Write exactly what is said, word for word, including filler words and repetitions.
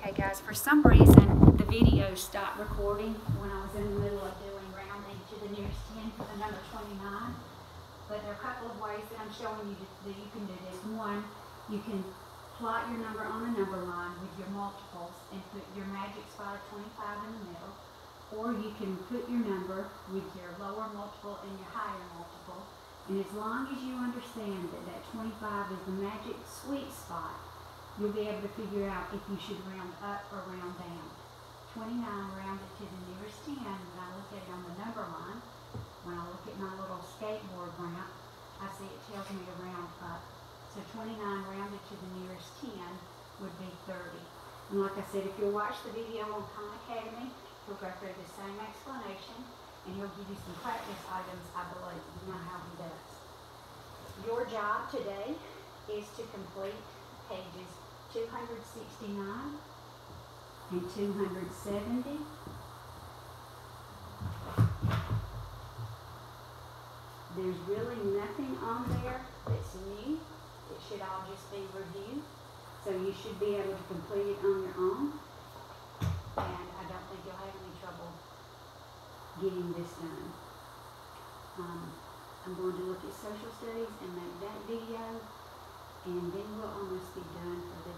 Okay guys, for some reason the video stopped recording when I was in the middle of doing rounding to the nearest ten for the number twenty-nine. But there are a couple of ways that I'm showing you that you can do this. One, you can plot your number on a number line with your multiples and put your magic spot of twenty-five in the middle. Or you can put your number with your lower multiple and your higher multiple. And as long as you understand that that twenty-five is the magic sweet spot, you'll be able to figure out if you should round up or round down. twenty-nine rounded to the nearest ten. When I look at it on the number line, when I look at my little skateboard ramp, I see it tells me to round up. So twenty-nine rounded to the nearest ten would be thirty. And like I said, if you'll watch the video on Khan Academy, he'll go through the same explanation and he'll give you some practice items, I believe. You know how he does. Your job today is to complete pages two hundred sixty-nine and two hundred seventy. There's really nothing on there that's new. It should all just be reviewed. So you should be able to complete it on your own. And I don't think you'll have any trouble getting this done. Um, I'm going to look at social studies and make that video, and then we'll almost be done for